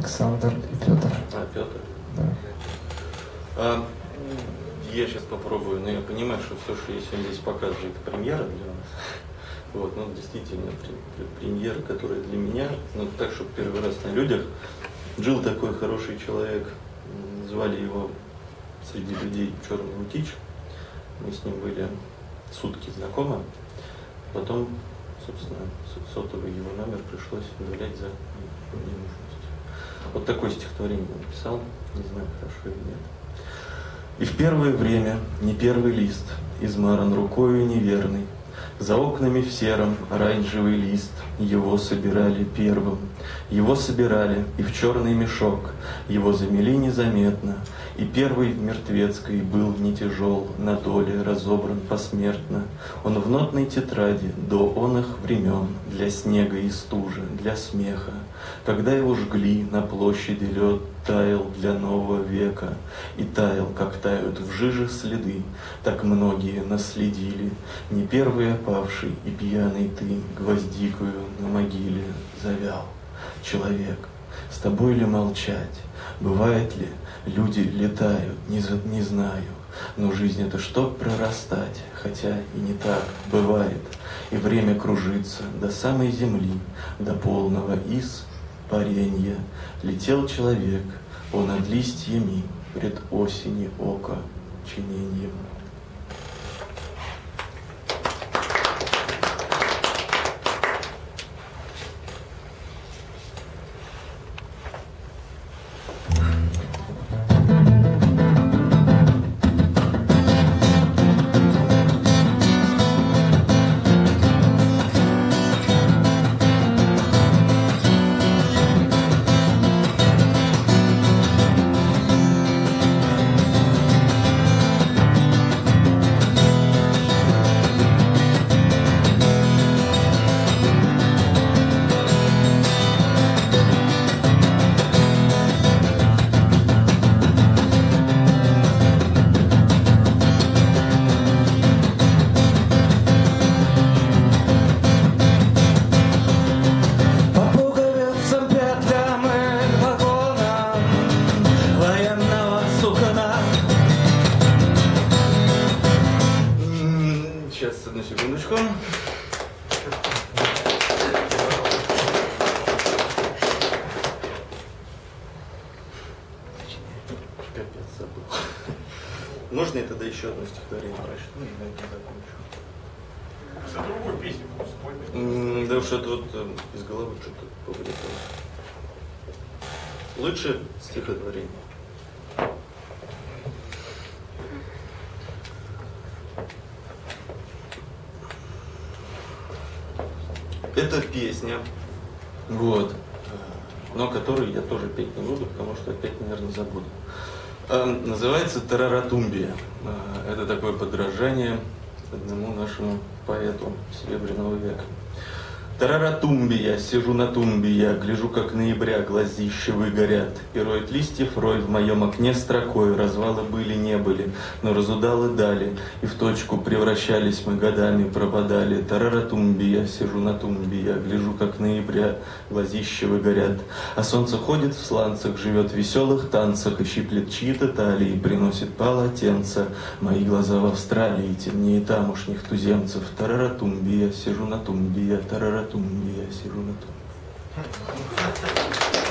Александр и Петр. Петр. Да. Я сейчас попробую, но я понимаю, что все, что я сегодня здесь показываю, это премьера для нас. Вот, ну, действительно, премьера, которая для меня, ну, так, чтобы первый раз на людях. Жил такой хороший человек, звали его среди людей Черный Утич. Мы с ним были сутки знакомы. Потом, собственно, сотовый его номер пришлось удалять за ненужностью. Вот такое стихотворение он написал, не знаю, хорошо или нет. И в первое время не первый лист, измаран рукою неверной, за окнами в сером оранжевый лист, его собирали первым. Его собирали и в черный мешок, его замели незаметно, и первый в мертвецкой был не тяжел, на доле разобран посмертно. Он в нотной тетради до оных времен, для снега и стужи, для смеха. Когда его жгли, на площади лед таял для нового века, и таял, как тают в жиже следы, так многие наследили. Не первый опавший и пьяный ты гвоздикою на могиле завял. Человек, с тобой ли молчать? Бывает ли, люди летают, не знаю, но жизнь это чтоб прорастать, хотя и не так бывает. И время кружится до самой земли, до полного испаренья. Летел человек, он над листьями пред осени око чиненьем. Можно я тогда еще одно стихотворение прочту? Ну, я не закончу. За другую песню спой. Да уж это вот из головы что-то повылетало. Лучше стихотворение. Это песня, вот, но которую я тоже петь не буду, потому что опять, наверное, забуду. Называется «Тараратумбия». Это такое подражание одному нашему поэту Серебряного века. Тараратумбия, сижу на тумбе я, гляжу, как ноября глазища выгорят, и роет листьев рой в моем окне строкой, развалы были, не были, но разудалы дали, и в точку превращались мы годами, пропадали. Тараратумбия, сижу на тумбе я, гляжу, как ноября глазища выгорят, а солнце ходит в сланцах, живет в веселых танцах, и щиплет чьи-то талии, приносит полотенца, мои глаза в Австралии, темнее тамошних туземцев. Тараратумбия, сижу на тумбе я, тараратумбия, сижу на тумбе.